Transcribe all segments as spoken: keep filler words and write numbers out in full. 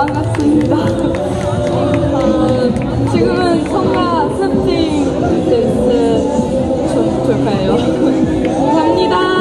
반갑습니다. 어, 지금은 성가 스팅 댄스 좀 볼까요? 감사합니다.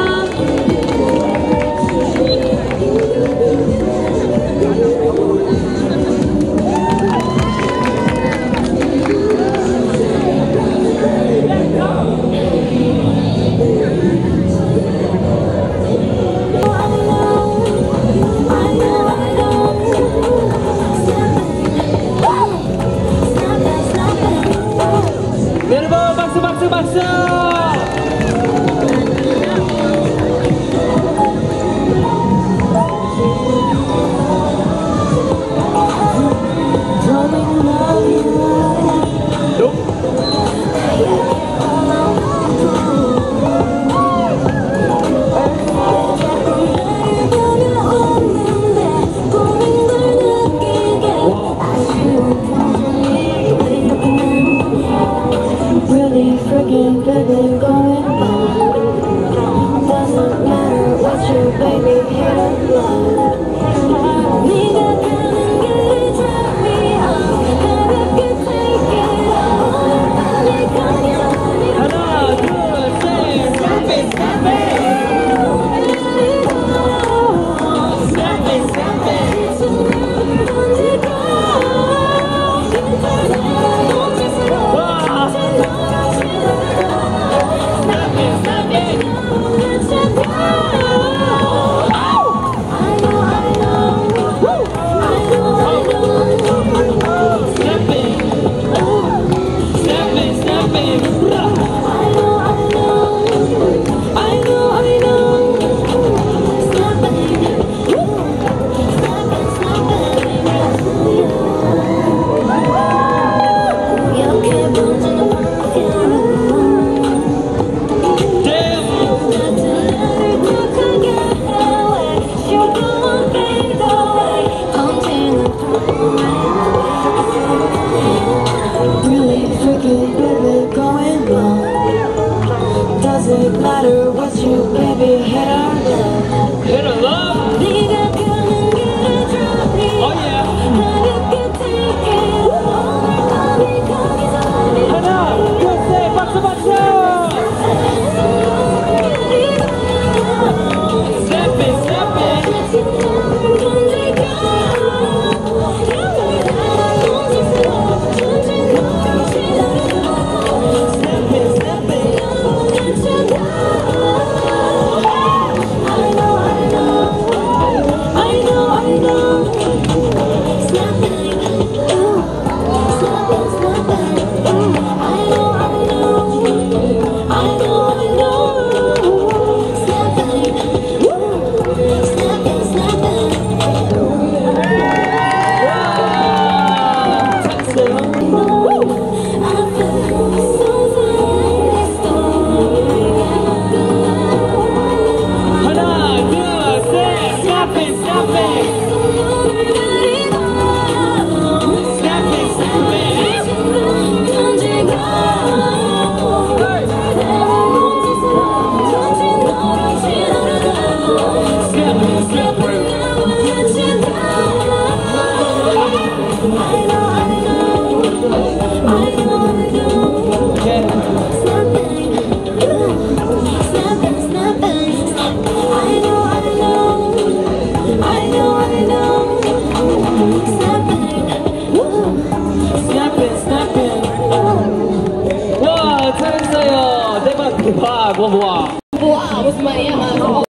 여러분 박수 박수 박수. Freaking baby going on. Doesn't matter what you baby hit or blow. 네가 가는 길을 drop me off. 가볍게 take it all. 빨리 가기 전에 하나 둘 셋. Stop it stop it. Stop it stop it. 손을 던지고 doesn't matter what you baby hit or love. Hit or love. 네가 가는 길을 drop me. Oh yeah. 가볍게 take it all. 밤이 가기 전에 하나 둘 셋. 박수 박수. Step it step it. 와 잘했어요. 대박 대박. 와 와. 와, 무슨 말이야?